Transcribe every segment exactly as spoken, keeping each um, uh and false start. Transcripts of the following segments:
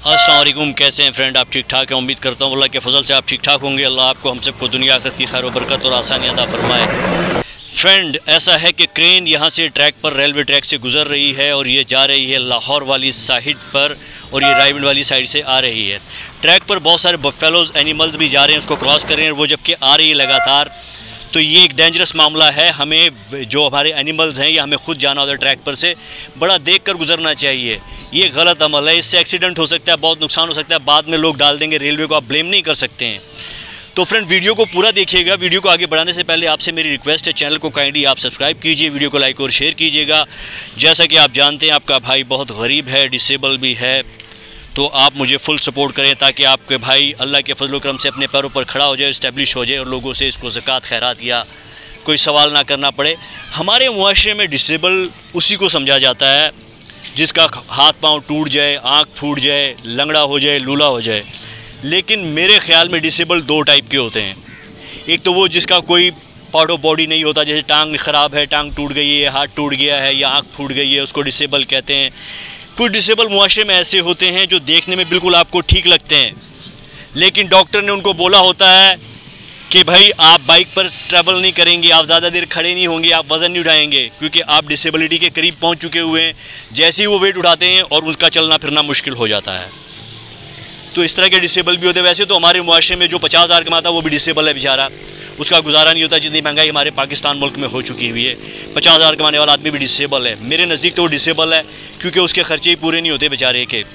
अस्सलाम वालेकुम, कैसे हैं फ्रेंड? आप ठीक ठाक हैं? उम्मीद करता हूँ अल्लाह के फजल से आप ठीक ठाक होंगे। अल्लाह आपको हम सबको दुनिया आखिरत की खैर व बरकत और आसानी अता फरमाए। फ्रेंड, ऐसा है कि क्रेन यहाँ से ट्रैक पर रेलवे ट्रैक से गुज़र रही है और ये जा रही है लाहौर वाली साइड पर और ये रायविंड वाली साइड से आ रही है। ट्रैक पर बहुत सारे बफेलोज़ एनिमल्स भी जा रहे हैं, उसको क्रॉस कर रहे हैं। वो जबकि आ रही है लगातार, तो ये एक डेंजरस मामला है। हमें जो हमारे एनिमल्स हैं या हमें खुद जाना होता है ट्रैक पर से, बड़ा देख कर गुजरना चाहिए। ये गलत अमल है, इससे एक्सीडेंट हो सकता है, बहुत नुकसान हो सकता है। बाद में लोग डाल देंगे, रेलवे को आप ब्लेम नहीं कर सकते हैं। तो फ्रेंड, वीडियो को पूरा देखिएगा। वीडियो को आगे बढ़ाने से पहले आपसे मेरी रिक्वेस्ट है, चैनल को काइंडली आप सब्सक्राइब कीजिए, वीडियो को लाइक और शेयर कीजिएगा। जैसा कि आप जानते हैं, आपका भाई बहुत गरीब है, डिसेबल भी है, तो आप मुझे फुल सपोर्ट करें ताकि आपके भाई अल्लाह के फजल करम से अपने पैरों पर खड़ा हो जाए, इस्टेब्लिश हो जाए और लोगों से इसको ज़कात खैरात या कोई सवाल ना करना पड़े। हमारे मुआशरे में डिसेबल उसी को समझा जाता है जिसका हाथ पांव टूट जाए, आँख फूट जाए, लंगड़ा हो जाए, लूला हो जाए। लेकिन मेरे ख़्याल में डिसेबल दो टाइप के होते हैं। एक तो वो जिसका कोई पार्ट ऑफ बॉडी नहीं होता, जैसे टांग ख़राब है, टांग टूट गई है, हाथ टूट गया है या आँख फूट गई है, उसको डिसेबल कहते हैं। कुछ डिसेबल मुआशरे में ऐसे होते हैं जो देखने में बिल्कुल आपको ठीक लगते हैं, लेकिन डॉक्टर ने उनको बोला होता है कि भाई आप बाइक पर ट्रैवल नहीं करेंगे, आप ज़्यादा देर खड़े नहीं होंगे, आप वज़न नहीं उठाएंगे, क्योंकि आप डिसेबिलिटी के करीब पहुंच चुके हुए हैं। जैसे ही वो वेट उठाते हैं और उनका चलना फिरना मुश्किल हो जाता है। तो इस तरह के डिसेबल भी होते हैं। वैसे तो हमारे मुआशरे में जो पचास हज़ार कमाता है वो भी डिसेबल है बेचारा, उसका गुजारा नहीं होता। जितनी महंगाई हमारे पाकिस्तान मुल्क में हो चुकी हुई है, पचास हज़ार कमाने वाला आदमी भी डिसेबल है। मेरे नज़दीक तो वो डिसेबल है क्योंकि उसके खर्चे ही पूरे नहीं होते बेचारे के,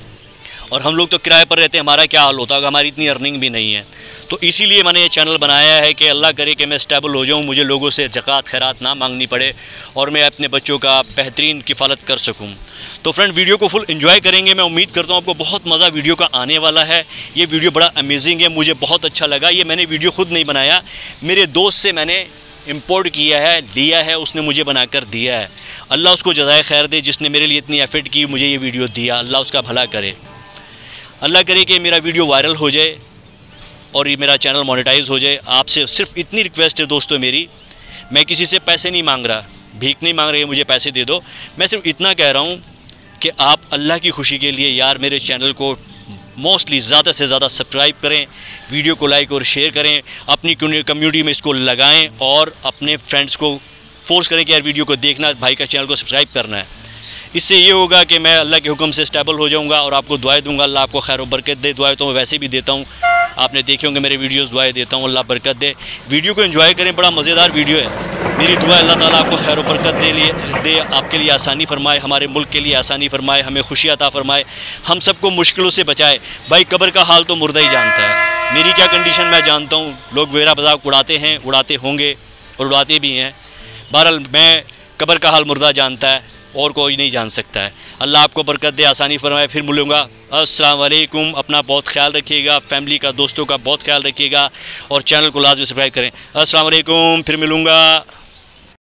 और हम लोग तो किराए पर रहते हैं। हमारा क्या हाल होता है, हमारी इतनी अर्निंग भी नहीं है। तो इसीलिए मैंने ये चैनल बनाया है कि अल्लाह करे कि मैं स्टेबल हो जाऊँ, मुझे लोगों से ज़कात खैरात ना मांगनी पड़े और मैं अपने बच्चों का बेहतरीन किफ़ालत कर सकूँ। तो फ्रेंड, वीडियो को फुल एंजॉय करेंगे। मैं उम्मीद करता हूँ आपको बहुत मज़ा वीडियो का आने वाला है। ये वीडियो बड़ा अमेजिंग है, मुझे बहुत अच्छा लगा। ये मैंने वीडियो खुद नहीं बनाया, मेरे दोस्त से मैंने इम्पोर्ट किया है, लिया है, उसने मुझे बनाकर दिया है। अल्लाह उसको जज़ाए खैर दे, जिसने मेरे लिए इतनी एफर्ट की, मुझे ये वीडियो दिया। अल्लाह उसका भला करे। अल्लाह करे कि मेरा वीडियो वायरल हो जाए और ये मेरा चैनल मोनेटाइज हो जाए। आपसे सिर्फ इतनी रिक्वेस्ट है दोस्तों मेरी, मैं किसी से पैसे नहीं मांग रहा, भीख नहीं मांग रही मुझे पैसे दे दो। मैं सिर्फ इतना कह रहा हूँ कि आप अल्लाह की खुशी के लिए यार मेरे चैनल को मोस्टली ज़्यादा से ज़्यादा सब्सक्राइब करें, वीडियो को लाइक और शेयर करें, अपनी कम्युनिटी में इसको लगाएं और अपने फ्रेंड्स को फोर्स करें कि यार वीडियो को देखना, भाई का चैनल को सब्सक्राइब करना है। इससे ये होगा कि मैं अल्लाह के हुक्म से स्टेबल हो जाऊंगा और आपको दुआएं दूंगा। अल्लाह आपको खैर व बरकत दे। दुआएं तो मैं वैसे भी देता हूँ, आपने देखे होंगे मेरे वीडियोस, दुआएं देता हूँ। अल्लाह बरकत दे। वीडियो को एंजॉय करें, बड़ा मज़ेदार वीडियो है। मेरी दुआ अल्लाह ताला आपको खैर व बरकत दे लिए दे आपके लिए आसानी फरमाए, हमारे मुल्क के लिए आसानी फरमाए, हमें खुशी अता फरमाए, हम सबको मुश्किलों से बचाए। भाई कब्र का हाल तो मुर्दा ही जानता है, मेरी क्या कंडीशन मैं जानता हूँ। लोग मेरा मजाक उड़ाते हैं, उड़ाते होंगे और उड़ाते भी हैं। बहरहाल मैं कब्र का हाल मुर्दा जानता है और कोई नहीं जान सकता है। अल्लाह आपको बरकत दे, आसानी फरमाए। फिर मिलूँगा। अस्सलाम वालेकुम। अपना बहुत ख्याल रखिएगा, फैमिली का, दोस्तों का बहुत ख्याल रखिएगा और चैनल को लाज़मी सब्सक्राइब करें। अस्सलाम वालेकुम, फिर मिलूँगा।